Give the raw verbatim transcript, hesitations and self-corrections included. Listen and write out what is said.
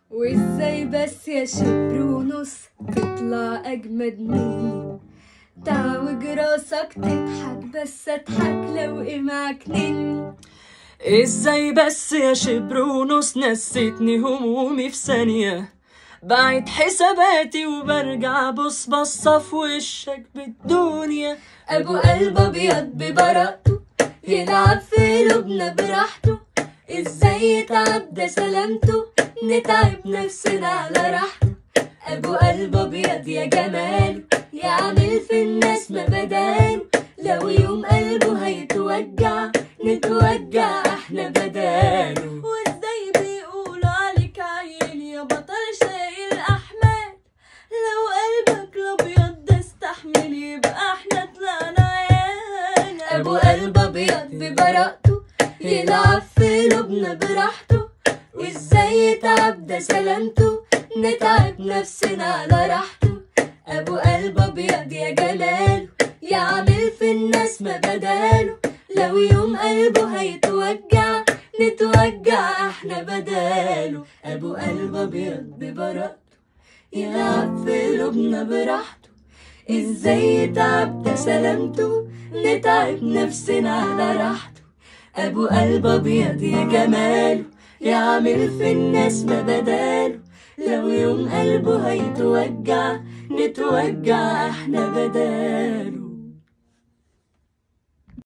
وازاي بس يا شبر ونص تطلع اجمد مني؟ تعوج راسك تضحك بس اضحك لو ايه معاك نني. ازاي بس يا شبر ونص نسيتني همومي في ثانية، بعد حساباتي وبرجع بص بصة في وشك بالدنيا. ابو قلب ابيض ببراءته يلعب في قلوبنا براحته، ازاي يتعب ده سلامته نتعب نفسنا على راحته. ابو قلب ابيض يا جماله يعمل في الناس ما بداله، لو يوم قلبه هيتوجع نتوجع احنا بداله. وازاي بيقولوا عليك عيل يا بطل شايل احمال، لو قلبك الابيض ده استحمل يبقى احنا طلعنا عيال. ابو قلب ابيض ببراءته يلعب في قلوبنا براحته، وازاي يتعب ده سلامته نتعب نفسنا على راحته. ابو قلب ابيض يا جلاله يعمل في الناس ما بداله، لو يوم قلبه هيتوجع نتوجع احنا بداله. ابو قلب ابيض ببراءته يلعب في قلوبنا براحته، ازاي يتعب ده سلامته نتعب نفسنا على راحته. ابو قلب ابيض يا جماله يعمل في الناس ما بداله، لو يوم قلبه هيتوجع نتوجع احنا بداله.